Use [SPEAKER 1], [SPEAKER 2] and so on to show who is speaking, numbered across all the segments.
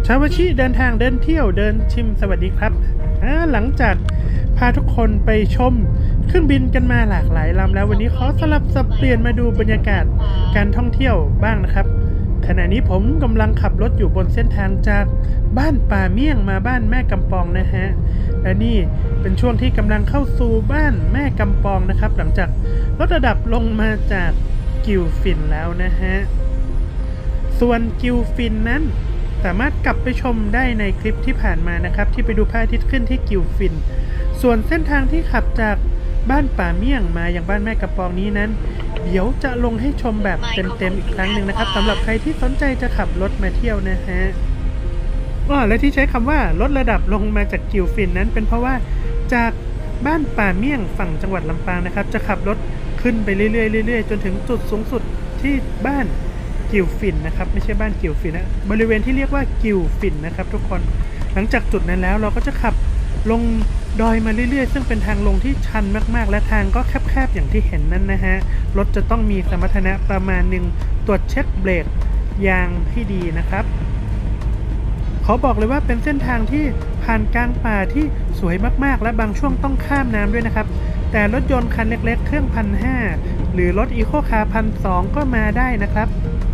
[SPEAKER 1] ชาวชิเดินทางเดินเที่ยวเดินชิมสวัสดีครับหลังจากพาทุกคนไปชมเครื่องบินกันมาหลากหลายลำแล้ววันนี้ขอสลับสับเปลี่ยนมาดูบรรยากาศการท่องเที่ยวบ้างนะครับขณะนี้ผมกำลังขับรถอยู่บนเส้นทางจากบ้านป่าเมี่ยงมาบ้านแม่กำปองนะฮะและนี่เป็นช่วงที่กำลังเข้าสู่บ้านแม่กำปองนะครับหลังจากลดระดับลงมาจากกิวฟินแล้วนะฮะส่วนกิวฟินนั้นสามารถกลับไปชมได้ในคลิปที่ผ่านมานะครับที่ไปดูพระอาทิตย์ขึ้นที่กิวฟินส่วนเส้นทางที่ขับจากบ้านป่าเมี่ยงมาอย่างบ้านแม่กำปองนี้นั้นเดี๋ยวจะลงให้ชมแบบเต็มๆอีกครั้งหนึ่งนะครับสำหรับใครที่สนใจจะขับรถมาเที่ยวนะฮะและที่ใช้คำว่าลดระดับลงมาจากกิวฟินนั้นเป็นเพราะว่าจากบ้านป่าเมี่ยงฝั่งจังหวัดลำปางนะครับจะขับรถขึ้นไปเรื่อยๆจนถึงจุดสูงสุดที่บ้านกิวฟินนะครับไม่ใช่บ้านกิวฟินนะบริเวณที่เรียกว่ากิวฟินนะครับทุกคนหลังจากจุดนั้นแล้วเราก็จะขับลงดอยมาเรื่อยๆซึ่งเป็นทางลงที่ชันมากๆและทางก็แคบๆอย่างที่เห็นนั่นนะฮะรถจะต้องมีสมรรถนะประมาณหนึ่งตรวจเช็คเบรกยางให้ดีนะครับขอบอกเลยว่าเป็นเส้นทางที่ผ่านกลางป่าที่สวยมากๆและบางช่วงต้องข้ามน้ำด้วยนะครับแต่รถยนต์คันเล็กๆเครื่อง1,500หรือรถอีโคคาร์1,200ก็มาได้นะครับ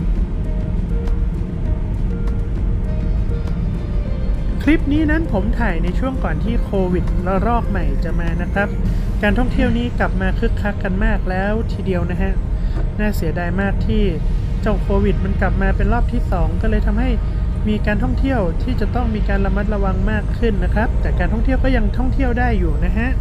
[SPEAKER 1] คลิปนี้นั้นผมถ่ายในช่วงก่อนที่โควิดระลอกใหม่จะมานะครับการท่องเที่ยวนี้กลับมาคึกคักกันมากแล้วทีเดียวนะฮะน่าเสียดายมากที่เจ้าโควิดมันกลับมาเป็นรอบที่2ก็เลยทำให้มีการท่องเที่ยวที่จะต้องมีการระมัดระวังมากขึ้นนะครับแต่การท่องเที่ยวก็ยังท่องเที่ยวได้อยู่นะฮะ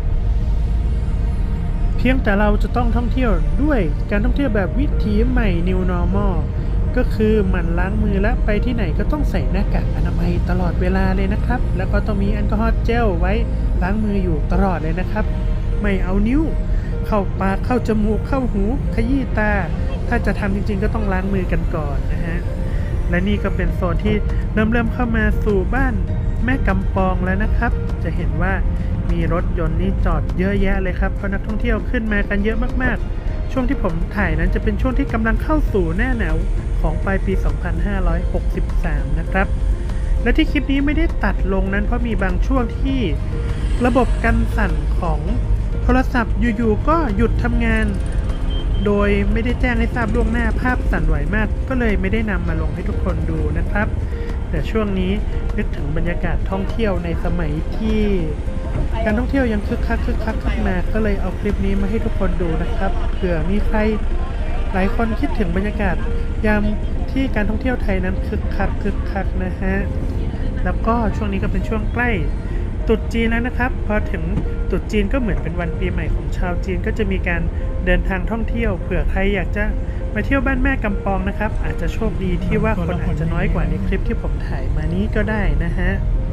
[SPEAKER 1] เพียงแต่เราจะต้องท่องเที่ยวด้วยการท่องเที่ยวแบบวิถีใหม่ New Normal ก็คือหมั่นล้างมือและไปที่ไหนก็ต้องใส่หน้ากากอนามัยตลอดเวลาเลยนะครับแล้วก็ต้องมีแอลกอฮอล์เจลไว้ล้างมืออยู่ตลอดเลยนะครับไม่เอานิ้วเข้าปากเข้าจมูกเข้าหูขยี้ตาถ้าจะทำจริงๆก็ต้องล้างมือกันก่อนนะฮะและนี่ก็เป็นโซนที่เริ่มเข้ามาสู่บ้านแม่กำปองแล้วนะครับจะเห็นว่ามีรถยนต์นี่จอดเยอะแยะเลยครับเพราะนักท่องเที่ยวขึ้นมากันเยอะมากๆช่วงที่ผมถ่ายนั้นจะเป็นช่วงที่กำลังเข้าสู่หน้าหนาวของปลายปี 2563 นะครับและที่คลิปนี้ไม่ได้ตัดลงนั้นเพราะมีบางช่วงที่ระบบกันสั่นของโทรศัพท์อยู่ๆก็หยุดทำงานโดยไม่ได้แจ้งให้ทราบล่วงหน้าภาพสั่นไหวมากก็เลยไม่ได้นำมาลงให้ทุกคนดูนะครับแต่ช่วงนี้นึกถึงบรรยากาศท่องเที่ยวในสมัยที่การท่องเที่ยวยังคึกคักขึ้นมาก็เลยเอาคลิปนี้มาให้ทุกคนดูนะครับเผื่อมีใครหลายคนคิดถึงบรรยากาศยามที่การท่องเที่ยวไทยนั้นคึกคักนะฮะแล้วก็ช่วงนี้ก็เป็นช่วงใกล้ตรุษจีนแล้วนะครับพอถึงตรุษจีนก็เหมือนเป็นวันปีใหม่ของชาวจีนก็จะมีการเดินทางท่องเที่ยวเผื่อใครอยากจะมาเที่ยวบ้านแม่กำปองนะครับอาจจะโชคดีที่ว่าคนอาจจะน้อยกว่าในคลิปที่ผมถ่ายมานี้ก็ได้นะฮะ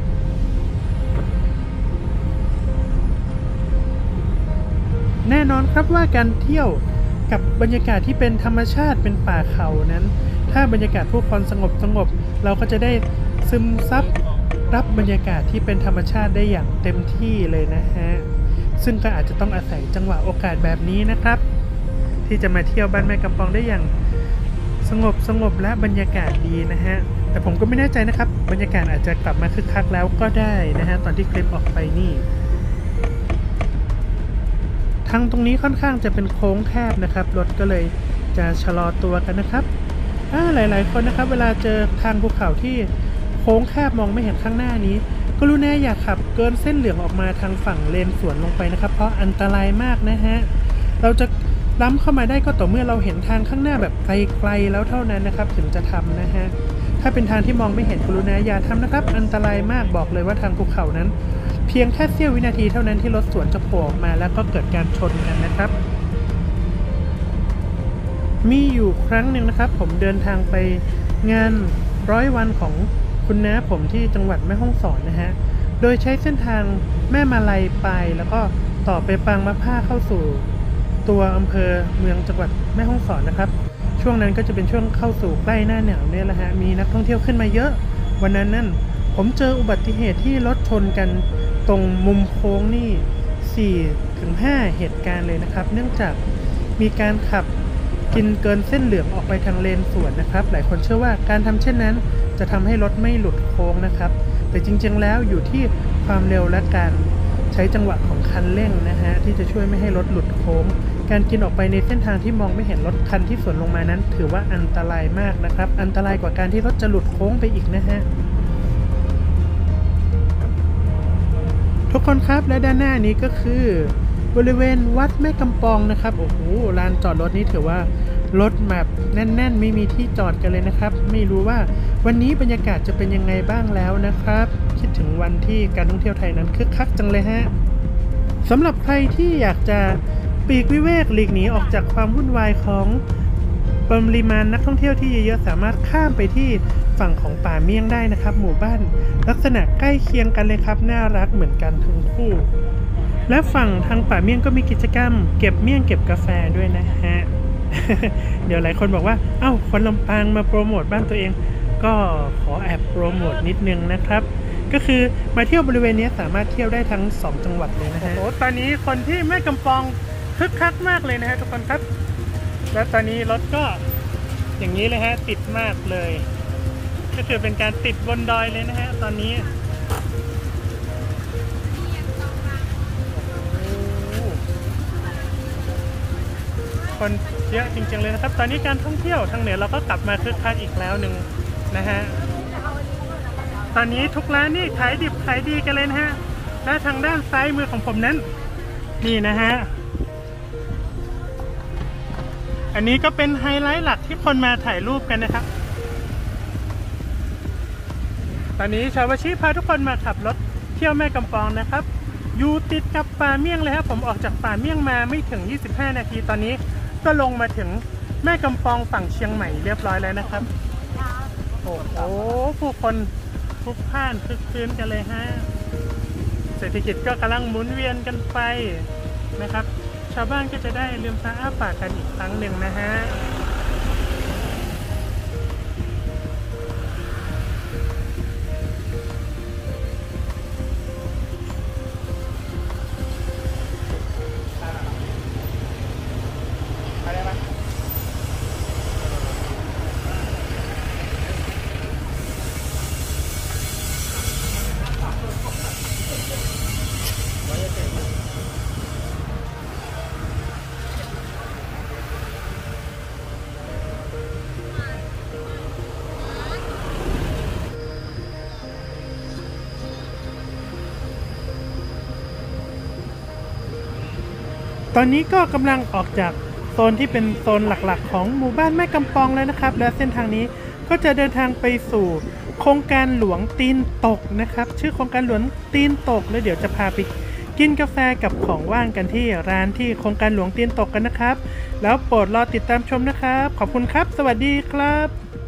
[SPEAKER 1] แน่นอนครับว่าการเที่ยวกับบรรยากาศที่เป็นธรรมชาติเป็นป่าเขานั้นถ้าบรรยากาศผู้คนสงบเราก็จะได้ซึมซับรับบรรยากาศที่เป็นธรรมชาติได้อย่างเต็มที่เลยนะฮะซึ่งก็อาจจะต้องอาศัยจังหวะโอกาสแบบนี้นะครับที่จะมาเที่ยวบ้านแม่กำปองได้อย่างสงบและบรรยากาศดีนะฮะแต่ผมก็ไม่แน่ใจนะครับบรรยากาศอาจจะกลับมาคึกคักแล้วก็ได้นะฮะตอนที่คลิปออกไปนี่ทางตรงนี้ค่อนข้างจะเป็นโค้งแคบนะครับรถก็เลยจะชะลอตัวกันนะครับหลายๆคนนะครับเวลาเจอทางภูเขาที่โค้งแคบมองไม่เห็นข้างหน้านี้กรุณาอย่าขับเกินเส้นเหลืองออกมาทางฝั่งเลนสวนลงไปนะครับเพราะอันตรายมากนะฮะเราจะล้ำเข้ามาได้ก็ต่อเมื่อเราเห็นทางข้างหน้าแบบไกลๆแล้วเท่านั้นนะครับถึงจะทำนะฮะถ้าเป็นทางที่มองไม่เห็นกรุณาอย่าทำนะครับอันตรายมากบอกเลยว่าทางภูเขานั้นเพียงแค่เสี้ยววินาทีเท่านั้นที่รถสวนจะโผล่ออกมาแล้วก็เกิดการชนกันนะครับมีอยู่ครั้งหนึ่งนะครับผมเดินทางไปงาน100 วันของคุณน้าผมที่จังหวัดแม่ฮ่องสอนนะฮะโดยใช้เส้นทางแม่มาลัยไปแล้วก็ต่อไปปางมะผ้าเข้าสู่ตัวอำเภอเมืองจังหวัดแม่ฮ่องสอนนะครับช่วงนั้นก็จะเป็นช่วงเข้าสู่ใกล้หน้าหนาวเนี่ยแหละฮะมีนักท่องเที่ยวขึ้นมาเยอะวันนั้นผมเจออุบัติเหตุที่รถชนกันตรงมุมโค้งนี่ 4-5 เหตุการณ์เลยนะครับเนื่องจากมีการขับกินเกินเส้นเหลืองออกไปทางเลนสวนนะครับหลายคนเชื่อว่าการทำเช่นนั้นจะทำให้รถไม่หลุดโค้งนะครับแต่จริงๆแล้วอยู่ที่ความเร็วและการใช้จังหวะของคันเร่งนะฮะที่จะช่วยไม่ให้รถหลุดโค้งการกินออกไปในเส้นทางที่มองไม่เห็นรถคันที่สวนลงมานั้นถือว่าอันตรายมากนะครับอันตรายกว่าการที่รถจะหลุดโค้งไปอีกนะฮะทุกคนครับและด้านหน้านี้ก็คือบริเวณวัดแม่กำปองนะครับโอ้โหลานจอดรถนี้ถือว่ารถแบบแน่นๆไม่มีที่จอดกันเลยนะครับไม่รู้ว่าวันนี้บรรยากาศจะเป็นยังไงบ้างแล้วนะครับคิดถึงวันที่การท่องเที่ยวไทยนั้นคึกคักจังเลยฮะสำหรับใครที่อยากจะปลีกวิเวกหลีกหนีออกจากความวุ่นวายของปริมาณนักท่องเที่ยวที่เยอะๆสามารถข้ามไปที่ฝั่งของป่าเมี่ยงได้นะครับหมู่บ้านลักษณะใกล้เคียงกันเลยครับน่ารักเหมือนกันทั้งคู่และฝั่งทางป่าเมี่ยงก็มีกิจกรรมเก็บเมี่ยงเก็บกาแฟด้วยนะฮะ เดี๋ยวหลายคนบอกว่าเอ้าคนลำปางมาโปรโมทบ้านตัวเองก็ขอแอบโปรโมทนิดนึงนะครับก็คือมาเที่ยวบริเวณนี้สามารถเที่ยวได้ทั้ง2จังหวัดเลยนะฮะโอ้ตอนนี้คนที่แม่กำปองคึกคักมากเลยนะฮะทุกคนครับและตอนนี้รถก็อย่างนี้เลยฮะติดมากเลยก็คือเป็นการติดบนดอยเลยนะฮะตอนนี้คนเยอะจริงๆเลยนะครับตอนนี้การท่องเที่ยวทางเหนือเราก็กลับมาคึกคักอีกแล้วหนึ่งนะฮะตอนนี้ทุกร้านนี่ขายดิบขายดีกันเลยนะฮะและทางด้านซ้ายมือของผมนั้นนี่นะฮะอันนี้ก็เป็นไฮไลท์หลักที่คนมาถ่ายรูปกันนะครับตอนนี้ชาววชิพาทุกคนมาขับรถเที่ยวแม่กำปองนะครับอยู่ติดกับป่าเมี่ยงเลยครับผมออกจากป่าเมี่ยงมาไม่ถึง25นาทีตอนนี้ก็ลงมาถึงแม่กำปองฝั่งเชียงใหม่เรียบร้อยแล้วนะครับโอ้โหผู้คนพลุกพล่านคึกคืนกันเลยฮะเศรษฐกิจก็กำลังหมุนเวียนกันไปนะครับชาวบ้านก็จะได้ลืมตาอ้าปากกันอีกครั้งหนึ่งนะฮะตอนนี้ก็กำลังออกจากโซนที่เป็นโซนหลักๆของหมู่บ้านแม่กำปองแล้วนะครับและเส้นทางนี้ก็จะเดินทางไปสู่โครงการหลวงตีนตกนะครับชื่อโครงการหลวงตีนตกแล้วเดี๋ยวจะพาไปกินกาแฟกับของว่างกันที่ร้านที่โครงการหลวงตีนตกกันนะครับแล้วโปรดรอติดตามชมนะครับขอบคุณครับสวัสดีครับ